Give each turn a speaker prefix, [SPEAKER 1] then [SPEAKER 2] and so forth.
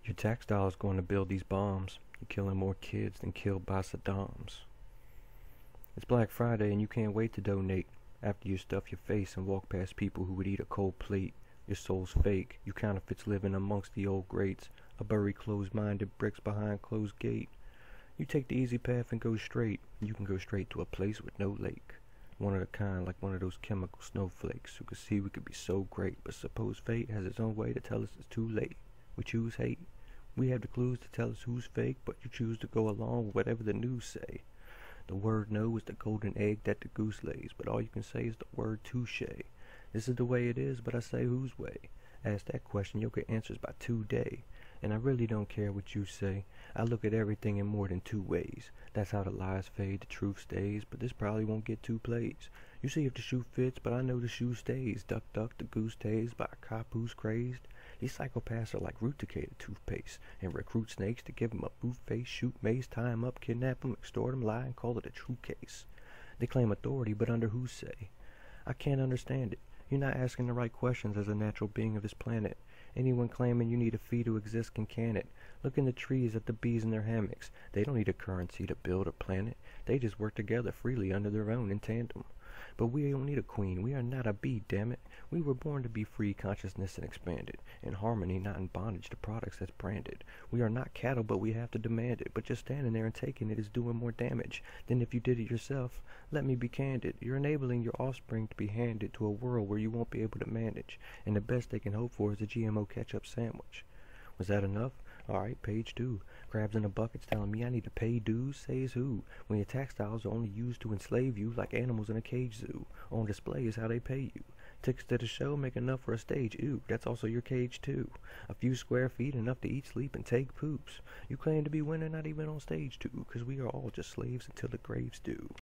[SPEAKER 1] Your tax dollar's going to build these bombs. You're killing more kids than killed by Saddams. It's Black Friday and you can't wait to donate. After you stuff your face and walk past people who would eat a cold plate. Your soul's fake. You counterfeits living amongst the old greats. A bury closed-minded bricks behind closed gate. You take the easy path and go straight. You can go straight to a place with no lake. One of the kind, like one of those chemical snowflakes who could see we could be so great. But suppose fate has its own way to tell us it's too late. We choose hate. We have the clues to tell us who's fake, but you choose to go along with whatever the news say. The word no is the golden egg that the goose lays, but all you can say is the word touche. This is the way it is, but I say whose way? Ask that question, you'll get answers by today. And I really don't care what you say. I look at everything in more than two ways. That's how the lies fade, the truth stays, but this probably won't get two plays. You see if the shoe fits, but I know the shoe stays. Duck, duck, the goose tased by a cop who's crazed. These psychopaths are like Ruticated toothpaste and recruit snakes to give 'em a boot face, shoot mace, tie 'em up, kidnap 'em, extort 'em, lie and call it a true case. They claim authority, but under whose say? I can't understand it. You're not asking the right questions as a natural being of this planet. Anyone claiming you need a fee to exist can it. Look in the trees at the bees in their hammocks. They don't need a currency to build a planet. They just work together freely under their own in tandem. But we don't need a queen. We are not a bee, damn it. We were born to be free, consciousness, and expanded. In harmony, not in bondage to products that's branded. We are not cattle, but we have to demand it. But just standing there and taking it is doing more damage than if you did it yourself. Let me be candid. You're enabling your offspring to be handed to a world where you won't be able to manage. And the best they can hope for is a GMO ketchup sandwich. Was that enough? Alright, page 2. Crabs in the buckets telling me I need to pay dues? Says who? When your tax dollars are only used to enslave you like animals in a cage zoo. On display is how they pay you. Tickets to the show make enough for a stage. Ew, that's also your cage too. A few square feet, enough to eat, sleep, and take poops. You claim to be winning, not even on stage 2, 'cause we are all just slaves until the graves do.